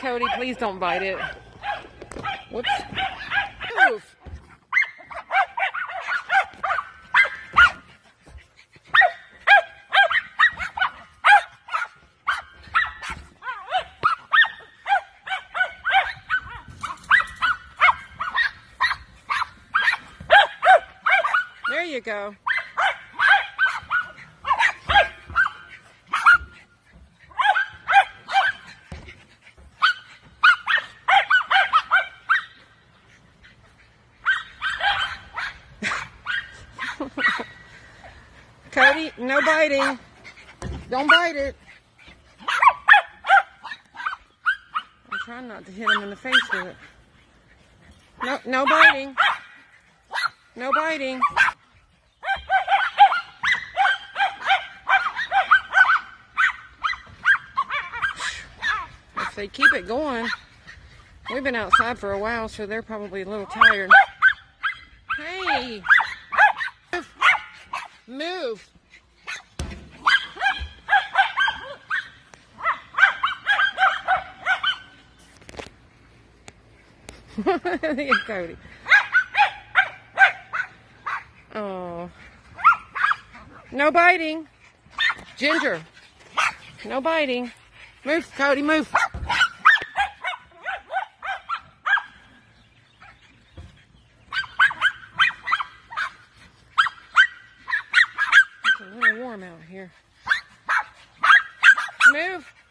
Cody, please don't bite it. Whoops. Oof. There you go. Cody, no biting. Don't bite it. I'm trying not to hit him in the face with it. No, no biting. No biting. If they keep it going, we've been outside for a while, so they're probably a little tired. Hey! Move! Look at Cody. Oh. No biting. Ginger. No biting. Move, Cody, move. It's a little warm out here. Move.